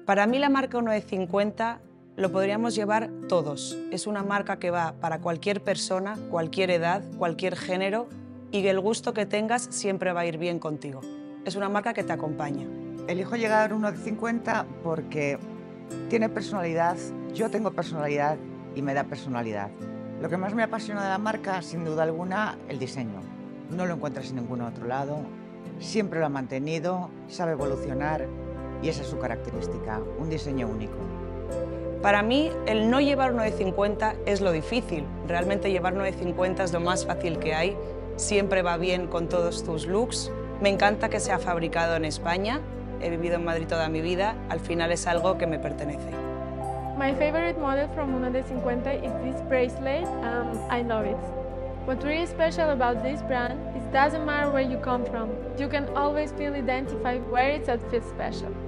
Para mí la marca 1 de 50 lo podríamos llevar todos. Es una marca que va para cualquier persona, cualquier edad, cualquier género, y que el gusto que tengas siempre va a ir bien contigo. Es una marca que te acompaña. Elijo llegar 1 de 50 porque tiene personalidad, yo tengo personalidad y me da personalidad. Lo que más me apasiona de la marca, sin duda alguna, el diseño. No lo encuentras en ningún otro lado, siempre lo ha mantenido, sabe evolucionar y esa es su característica, un diseño único. Para mí, el no llevar 1 de 50 es lo difícil. Realmente llevar 1 de 50 es lo más fácil que hay. Siempre va bien con todos tus looks. Me encanta que sea fabricado en España. He vivido en Madrid toda mi vida. Al final es algo que me pertenece. My favorite model from 1 de 50 is this bracelet. I love it. What's really special about this brand is it doesn't matter where you come from. You can always feel identified where it's at feels special.